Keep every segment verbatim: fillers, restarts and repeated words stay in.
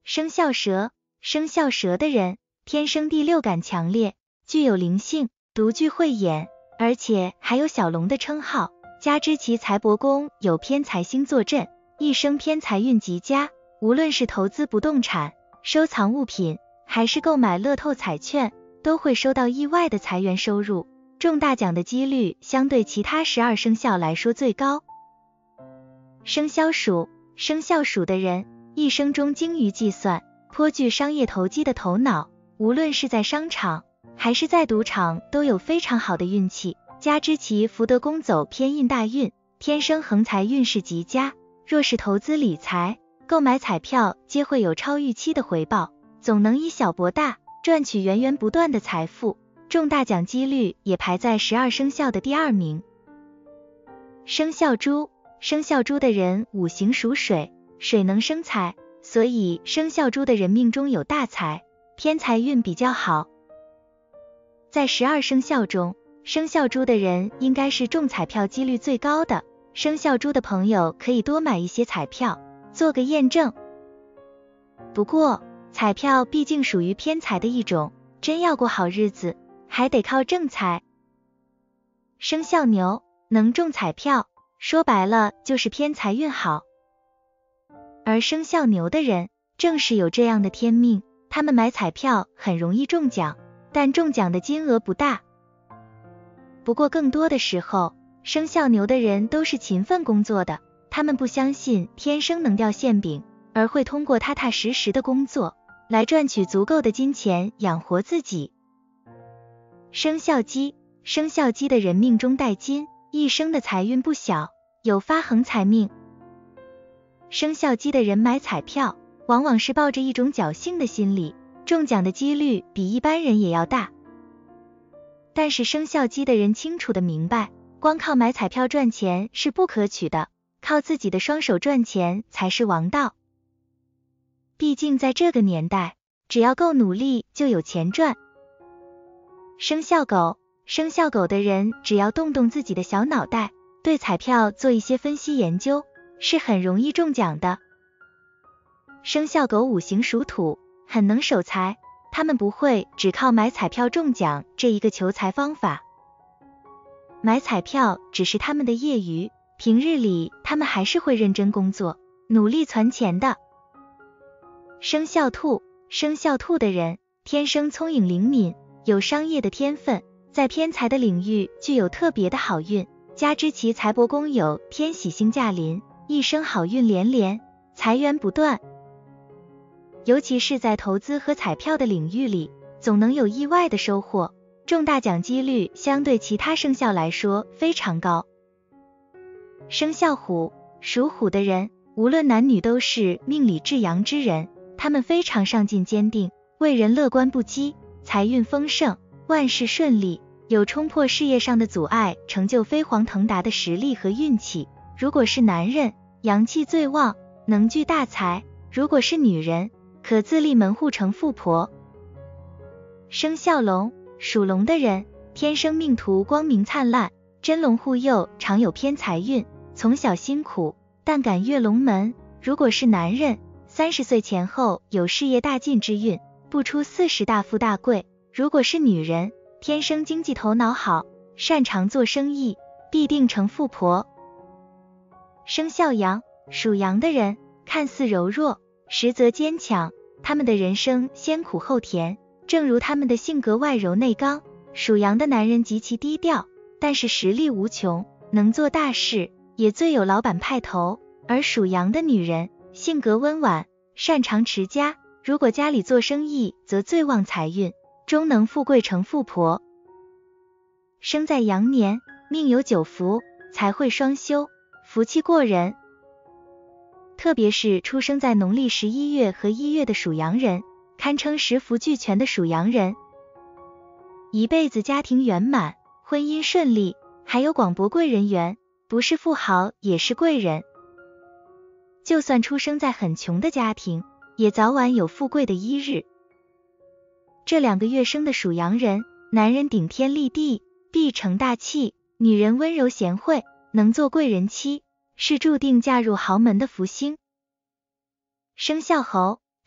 生肖蛇，生肖蛇的人天生第六感强烈，具有灵性，独具慧眼，而且还有小龙的称号，加之其财帛宫有偏财星坐镇，一生偏财运极佳，无论是投资不动产、收藏物品，还是购买乐透彩券，都会收到意外的财源收入，中大奖的几率相对其他十二生肖来说最高。生肖鼠，生肖鼠的人一生中精于计算，颇具商业投机的头脑，无论是在商场还是在赌场都有非常好的运气，加之其福德宫走偏印大运，天生横财运势极佳，若是投资理财、购买彩票皆会有超预期的回报，总能以小博大，赚取源源不断的财富，中大奖几率也排在十二生肖的第二名。生肖猪，生肖猪的人五行属水，水能生财，所以生肖猪的人命中有大财，偏财运比较好。在十二生肖中，生肖猪的人应该是中彩票几率最高的，生肖猪的朋友可以多买一些彩票，做个验证。不过，彩票毕竟属于偏财的一种，真要过好日子，还得靠正财。生肖牛，能中彩票，说白了就是偏财运好。而生肖牛的人正是有这样的天命，他们买彩票很容易中奖，但中奖的金额不大。不过更多的时候，生肖牛的人都是勤奋工作的，他们不相信天生能掉馅饼，而会通过踏踏实实的工作来赚取足够的金钱养活自己。生肖鸡，生肖鸡的人命中带金，一生的财运不小，有发横财命。生肖鸡的人买彩票，往往是抱着一种侥幸的心理，中奖的几率比一般人也要大。但是生肖鸡的人清楚的明白，光靠买彩票赚钱是不可取的，靠自己的双手赚钱才是王道。毕竟在这个年代，只要够努力就有钱赚。生肖狗，生肖狗的人只要动动自己的小脑袋，对彩票做一些分析研究，是很容易中奖的。生肖狗五行属土，很能守财，他们不会只靠买彩票中奖这一个求财方法。买彩票只是他们的业余，平日里他们还是会认真工作，努力存钱的。生肖兔，生肖兔的人天生聪颖灵敏，有商业的天分，在偏财的领域具有特别的好运，加之其财帛宫有天喜星驾临，一生好运连连，财源不断。尤其是在投资和彩票的领域里，总能有意外的收获，中大奖几率相对其他生肖来说非常高。生肖虎，属虎的人无论男女都是命里至阳之人，他们非常上进坚定，为人乐观不羁，财运丰盛，万事顺利，有冲破事业上的阻碍，成就飞黄腾达的实力和运气。如果是男人，阳气最旺，能聚大财；如果是女人，可自立门户成富婆。生肖龙，属龙的人天生命途光明灿烂，真龙护佑，常有偏财运，从小辛苦但敢跃龙门。如果是男人，三十岁前后有事业大进之运，不出四十大富大贵。如果是女人，天生经济头脑好，擅长做生意，必定成富婆。生肖羊，属羊的人看似柔弱，实则坚强，他们的人生先苦后甜，正如他们的性格外柔内刚。属羊的男人极其低调，但是实力无穷，能做大事，也最有老板派头。而属羊的女人性格温婉，擅长持家，如果家里做生意则最旺财运，终能富贵成富婆。生在羊年，命有九福，财会双修，福气过人。特别是出生在农历十一月和一月的属羊人，堪称十福俱全的属羊人，一辈子家庭圆满，婚姻顺利，还有广博贵人缘，不是富豪也是贵人。就算出生在很穷的家庭，也早晚有富贵的一日。这两个月生的属羊人，男人顶天立地，必成大器，女人温柔贤惠，能做贵人妻，是注定嫁入豪门的福星。生肖猴，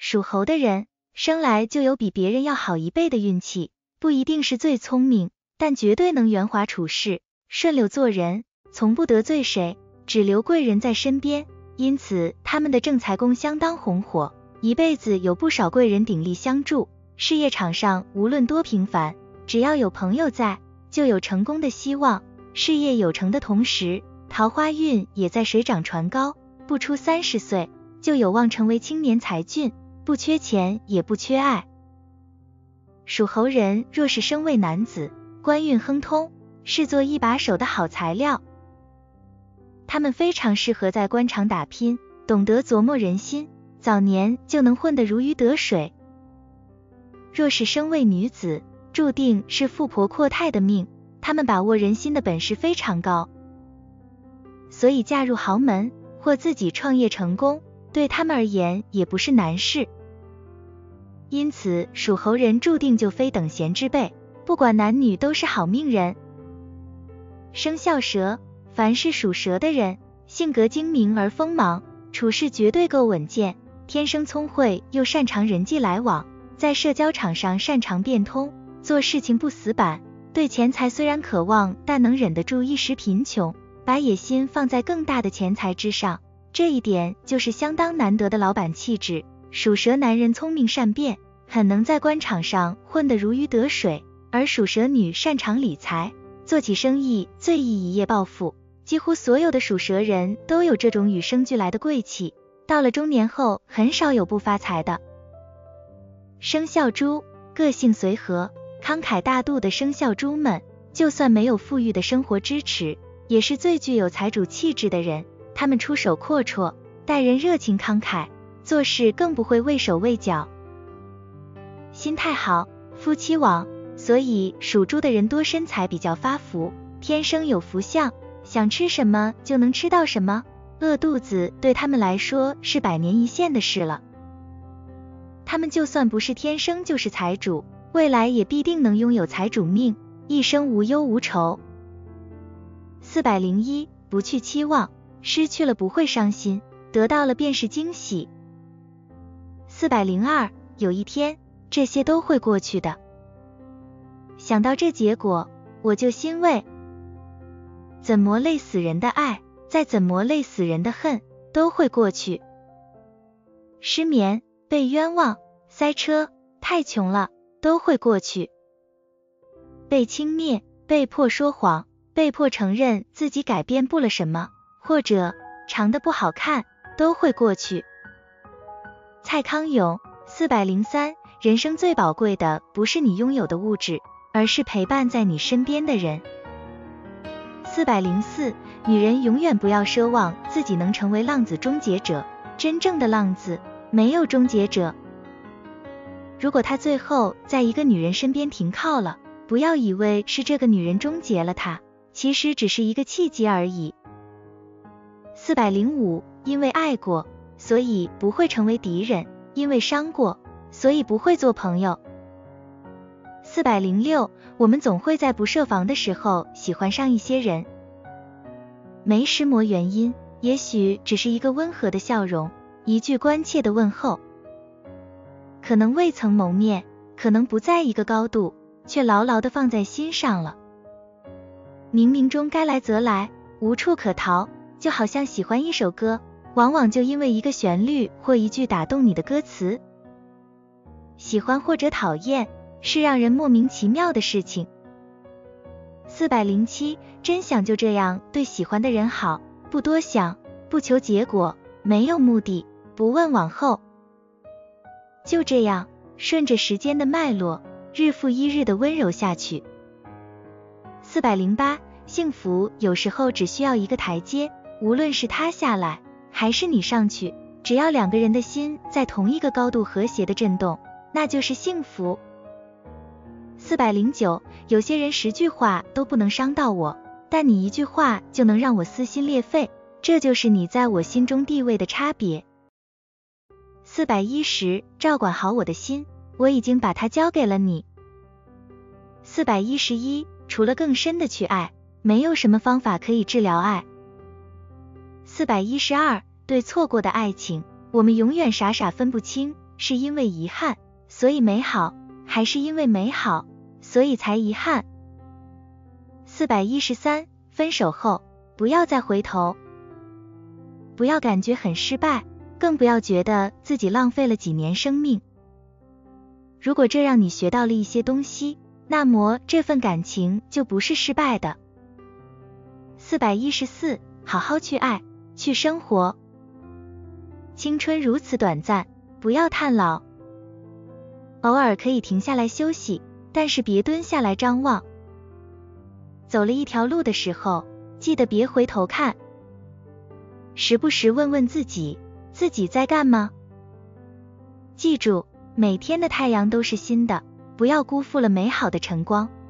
属猴的人生来就有比别人要好一倍的运气，不一定是最聪明，但绝对能圆滑处事，顺溜做人，从不得罪谁，只留贵人在身边，因此他们的正财宫相当红火，一辈子有不少贵人鼎力相助，事业场上无论多平凡，只要有朋友在，就有成功的希望，事业有成的同时，桃花运也在水涨船高，不出三十岁就有望成为青年才俊，不缺钱也不缺爱。属猴人若是生为男子，官运亨通，是做一把手的好材料，他们非常适合在官场打拼，懂得琢磨人心，早年就能混得如鱼得水。若是生为女子，注定是富婆阔太的命，他们把握人心的本事非常高，所以嫁入豪门或自己创业成功，对他们而言也不是难事。因此属猴人注定就非等闲之辈，不管男女都是好命人。生肖蛇，凡是属蛇的人，性格精明而锋芒，处事绝对够稳健，天生聪慧又擅长人际来往，在社交场上擅长变通，做事情不死板，对钱财虽然渴望，但能忍得住一时贫穷，把野心放在更大的钱财之上，这一点就是相当难得的老板气质。属蛇男人聪明善变，很能在官场上混得如鱼得水，而属蛇女擅长理财，做起生意最易一夜暴富。几乎所有的属蛇人都有这种与生俱来的贵气，到了中年后很少有不发财的。生肖猪，个性随和，慷慨大度的生肖猪们，就算没有富裕的生活支持，也是最具有财主气质的人，他们出手阔绰，待人热情慷慨，做事更不会畏手畏脚，心态好，夫妻网，所以属猪的人多身材比较发福，天生有福相，想吃什么就能吃到什么，饿肚子对他们来说是百年一现的事了。他们就算不是天生就是财主，未来也必定能拥有财主命，一生无忧无愁。四百零一，不去期望，失去了不会伤心，得到了便是惊喜。四百零二，有一天这些都会过去的。想到这结果，我就欣慰。怎磨累死人的爱，再怎磨累死人的恨，都会过去。失眠，被冤枉，塞车，太穷了，都会过去。被轻蔑，被迫说谎，被迫承认自己改变不了什么，或者长得不好看，都会过去。蔡康永，四百零三，人生最宝贵的不是你拥有的物质，而是陪伴在你身边的人。四百零四，女人永远不要奢望自己能成为浪子终结者，真正的浪子没有终结者。如果他最后在一个女人身边停靠了，不要以为是这个女人终结了他，其实只是一个契机而已。四百零五，因为爱过，所以不会成为敌人，因为伤过，所以不会做朋友。四百零六，我们总会在不设防的时候喜欢上一些人，没时磨原因，也许只是一个温和的笑容，一句关切的问候，可能未曾谋面，可能不在一个高度，却牢牢地放在心上了。冥冥中该来则来，无处可逃，就好像喜欢一首歌，往往就因为一个旋律或一句打动你的歌词。喜欢或者讨厌，是让人莫名其妙的事情。四百零七，真想就这样对喜欢的人好，不多想，不求结果，没有目的，不问往后，就这样顺着时间的脉络，日复一日的温柔下去。四百零八，幸福有时候只需要一个台阶，无论是他下来还是你上去，只要两个人的心在同一个高度和谐的震动，那就是幸福。四百零九，有些人十句话都不能伤到我，但你一句话就能让我撕心裂肺，这就是你在我心中地位的差别。四百一十，照管好我的心，我已经把它交给了你。四百一十一，除了更深的去爱，没有什么方法可以治疗爱。四百一十二，对错过的爱情，我们永远傻傻分不清是因为遗憾，所以美好，还是因为美好，所以才遗憾？四百一十三，分手后，不要再回头。不要感觉很失败，更不要觉得自己浪费了几年生命。如果这让你学到了一些东西，那么这份感情就不是失败的。四百一十四，好好去爱，去生活。青春如此短暂，不要叹老。偶尔可以停下来休息，但是别蹲下来张望。走了一条路的时候，记得别回头看。时不时问问自己，自己在干嘛？记住，每天的太阳都是新的，不要辜负了美好的晨光。